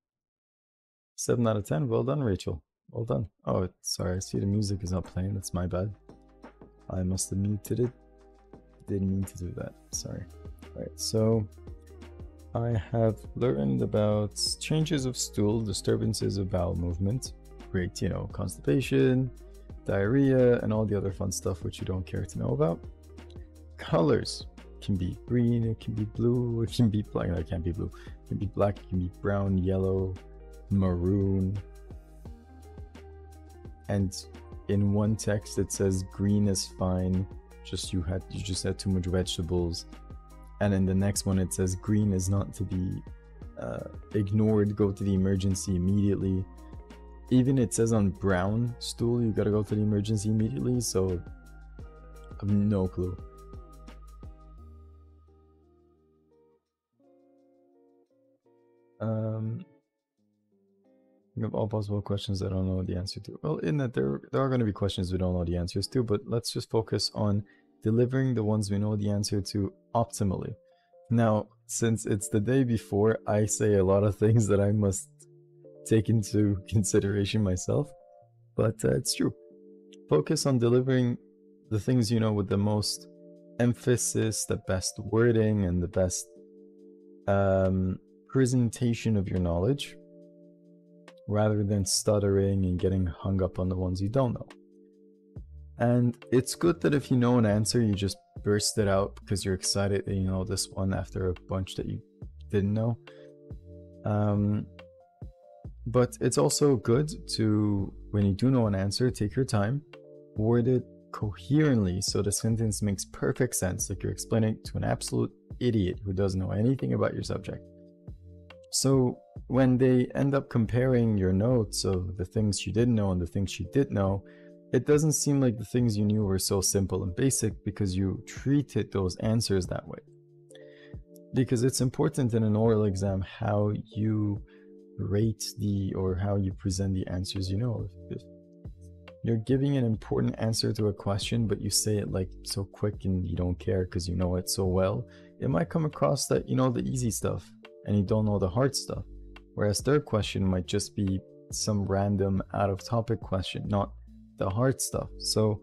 7 out of 10. Well done, Rachel. Well done. Oh, sorry. I see the music is not playing. That's my bad. I must have muted it. Didn't mean to do that. Sorry. All right, so I have learned about changes of stool, disturbances of bowel movement, great, constipation, diarrhea, and all the other fun stuff which you don't care to know about. Colors can be green, it can be blue, it can be black. No, it can't be blue. It can be black, it can be brown, yellow, maroon. And in one text it says green is fine, you just had too much vegetables. And in the next one it says green is not to be ignored, go to the emergency immediately. Even it says on brown stool you gotta go to the emergency immediately, so I have no clue. You have all possible questions I don't know the answer to. Well, in that there are going to be questions we don't know the answers to, but let's just focus on delivering the ones we know the answer to optimally. Now, since it's the day before, I say a lot of things that I must take into consideration myself, but it's true. Focus on delivering the things you know with the most emphasis, the best wording, and the best presentation of your knowledge, rather than stuttering and getting hung up on the ones you don't know. And it's good that if you know an answer, you just burst it out because you're excited that you know this one after a bunch that you didn't know. But it's also good to, when you do know an answer, take your time, word it coherently so the sentence makes perfect sense, like you're explaining to an absolute idiot who doesn't know anything about your subject. So when they end up comparing your notes of the things you didn't know and the things you did know, it doesn't seem like the things you knew were so simple and basic because you treated those answers that way. Because it's important in an oral exam how you rate or how you present the answers you know. If you're giving an important answer to a question, but you say it like so quick and you don't care because you know it so well, it might come across that you know the easy stuff and you don't know the hard stuff. Whereas third question might just be some random out of topic question, not the hard stuff. So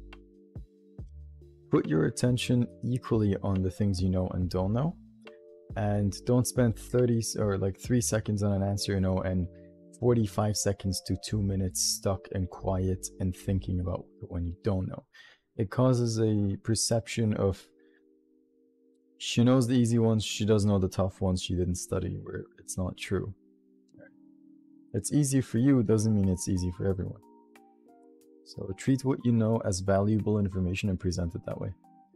put your attention equally on the things you know and don't know, and don't spend 30 or like 3 seconds on an answer you know and 45 seconds to 2 minutes stuck and quiet and thinking about when you don't know. It causes a perception of she knows the easy ones, she doesn't know the tough ones, she didn't study, where it's not true. It's easy for you doesn't mean it's easy for everyone. So treat what you know as valuable information and present it that way.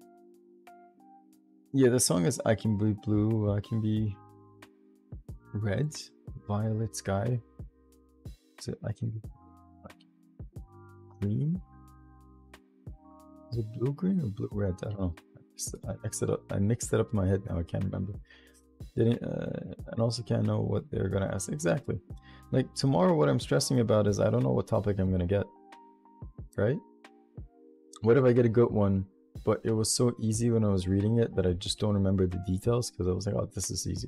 Yeah, the song is I Can Be Blue, I Can Be Red, Violet Sky. Is it I Can Be Green? Is it blue green or blue red? I don't know. I mixed it up in my head now. I can't remember. And also can't know what they're gonna ask exactly. Like tomorrow, what I'm stressing about is I don't know what topic I'm gonna get. Right? What if I get a good one, but it was so easy when I was reading it that I just don't remember the details because I was like, oh, this is easy.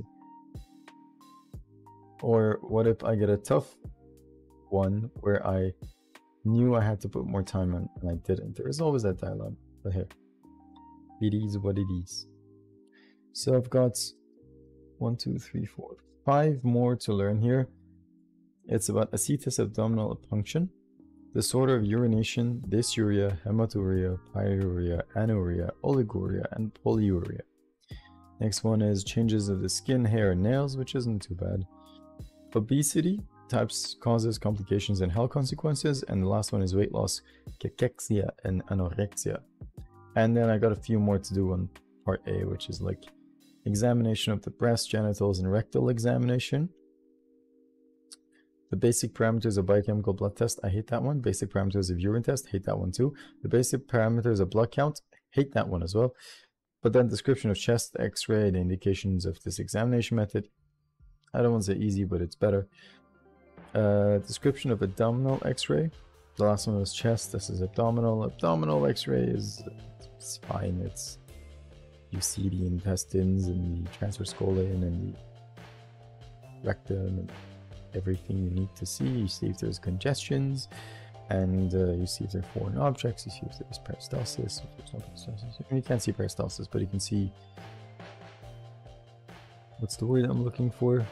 Or what if I get a tough one where I knew I had to put more time on, and I didn't. There is always that dialogue, but here, it is what it is. So I've got 1, 2, 3, 4, 5 more to learn here. It's about ascites abdominal punction, disorder of urination, dysuria, hematuria, pyuria, anuria, oliguria, and polyuria. Next one is changes of the skin, hair, and nails, which isn't too bad. Obesity, types, causes, complications, and health consequences. And the last one is weight loss, cachexia, and anorexia. And then I got a few more to do on part A, which is like examination of the breast, genitals, and rectal examination. The basic parameters of biochemical blood test, I hate that one. Basic parameters of urine test, hate that one too. The basic parameters of blood count, hate that one as well. But then description of chest x-ray, the indications of this examination method. I don't want to say easy, but it's better. Description of abdominal x-ray. The last one was chest, this is abdominal. Abdominal x-ray is fine. It's, you see the intestines and the transverse colon and the rectum and everything you need to see. You see if there's congestions, and you see if there are foreign objects. You see if there's peristalsis. If there's no peristalsis, you can't see peristalsis, but you can see, what's the word I'm looking for?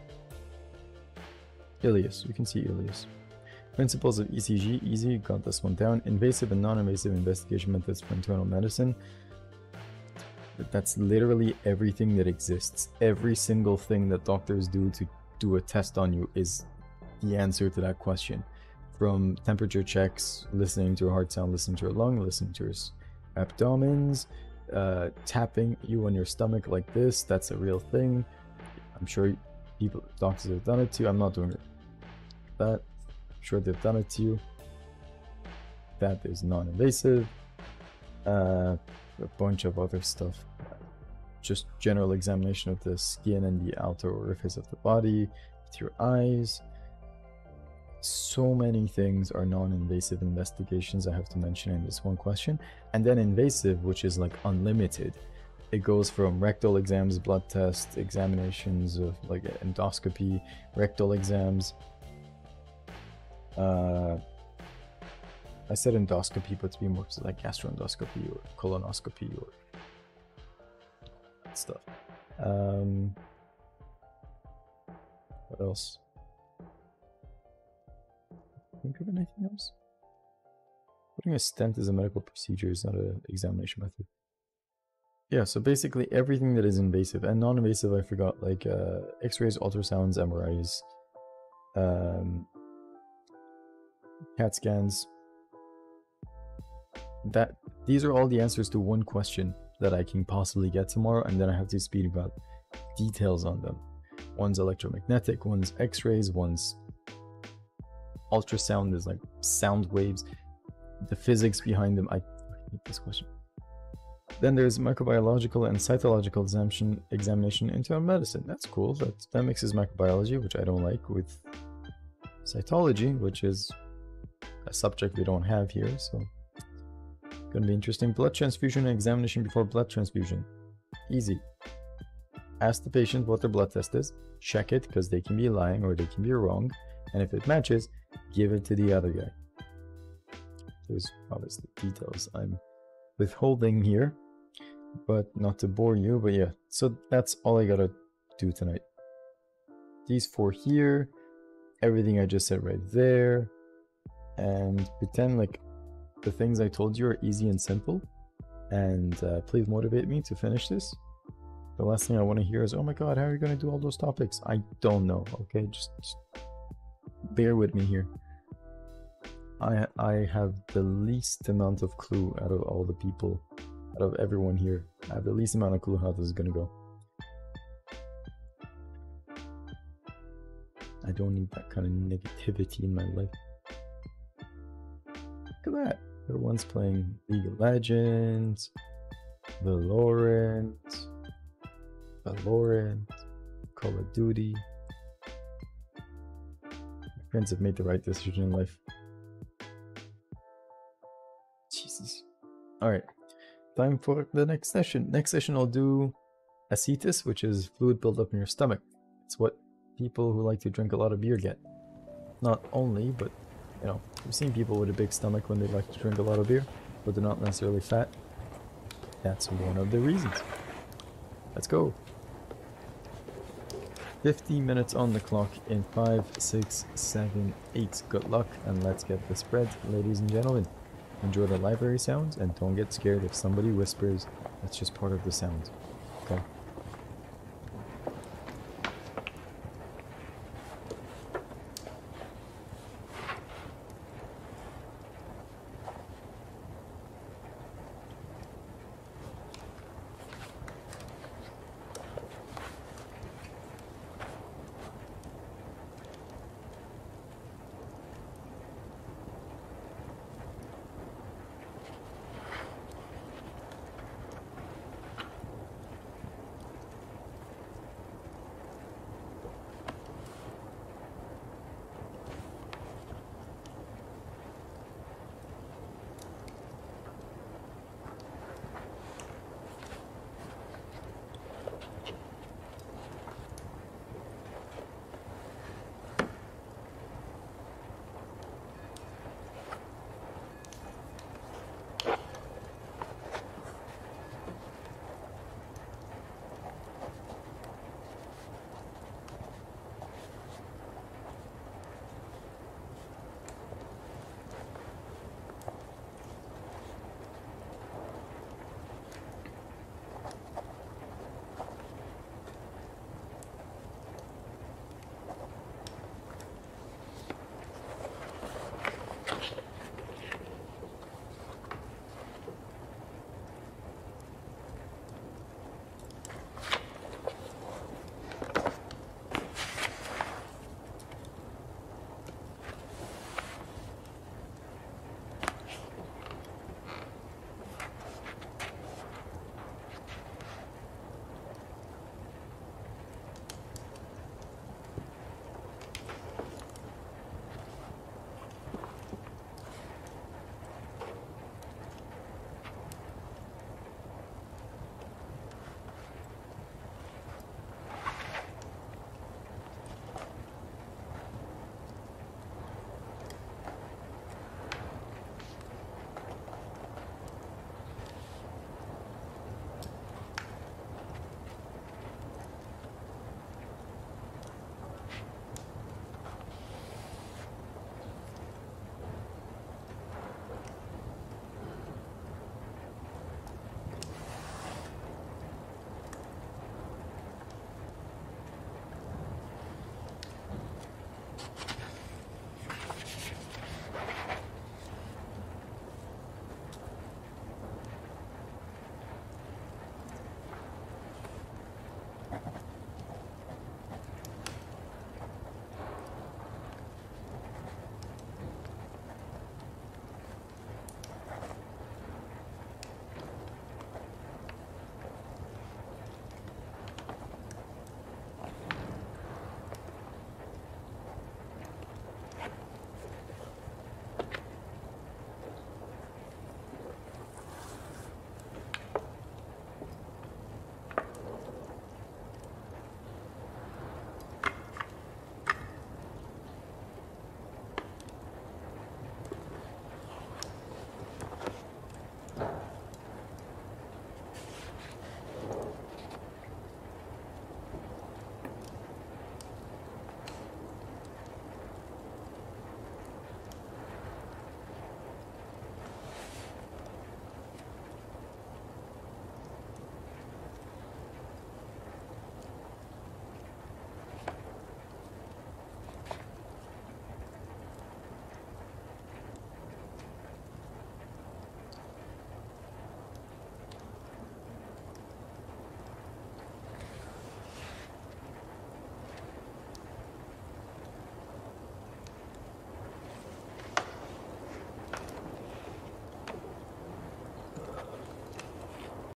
Ileus. You can see ileus. Principles of ECG, easy, got this one down. Invasive and non-invasive investigation methods for internal medicine. That's literally everything that exists. Every single thing that doctors do to do a test on you is the answer to that question. From temperature checks, listening to your heart sound, listening to your lung, listening to your abdomens, tapping you on your stomach like this, that's a real thing. I'm sure doctors have done it too. I'm not doing it. That, I'm sure they've done it to you. That is non-invasive. A bunch of other stuff. Just general examination of the skin and the outer orifice of the body, with your eyes. So many things are non-invasive investigations I have to mention in this one question. And then invasive, which is like unlimited. It goes from rectal exams, blood tests, examinations of like endoscopy, rectal exams. I said endoscopy, but to be more like gastroendoscopy or colonoscopy or stuff. What else? Think of anything else? Putting a stent is a medical procedure, is not an examination method. Yeah, so basically everything that is invasive and non-invasive, I forgot, like X-rays, ultrasounds, MRIs, CAT scans. These are all the answers to one question that I can possibly get tomorrow, and then I have to speak about details on them. One's electromagnetic, one's X-rays, one's ultrasound is like sound waves. The physics behind them, I hate this question. Then there's microbiological and cytological examination into medicine. That's cool. That mixes microbiology, which I don't like, with cytology, which is a subject we don't have here, so gonna be interesting. Blood transfusion and examination before blood transfusion. Easy. Ask the patient what their blood test is, check it, because they can be lying or they can be wrong, and if it matches, give it to the other guy. There's obviously details I'm withholding here, but not to bore you, but yeah, so that's all I gotta do tonight. These 4 here, everything I just said right there, and pretend like the things I told you are easy and simple, and please motivate me to finish this. The last thing I want to hear is, oh my god, how are you going to do all those topics? I don't know, okay? Just bear with me here. I have the least amount of clue out of all the people, out of everyone here. I have the least amount of clue how this is going to go. I don't need that kind of negativity in my life. Look at that. Everyone's playing League of Legends, Valorant, Call of Duty. My friends have made the right decision in life. Jesus. Alright, time for the next session. Next session I'll do ascites, which is fluid buildup in your stomach. It's what people who like to drink a lot of beer get. Not only, but You know, you've seen people with a big stomach when they like to drink a lot of beer, but they're not necessarily fat. That's one of the reasons. Let's go. 50 minutes on the clock in 5, 6, 7, 8. Good luck, and let's get this spread, ladies and gentlemen. Enjoy the library sounds, and don't get scared if somebody whispers. That's just part of the sound. Okay?